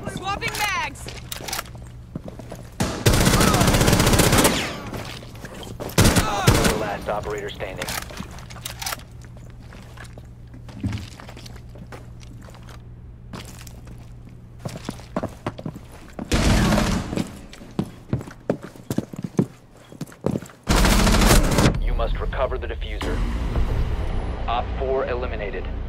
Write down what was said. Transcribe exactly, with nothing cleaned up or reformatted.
Swapping bags! The last operator standing. You must recover the diffuser. Op four eliminated.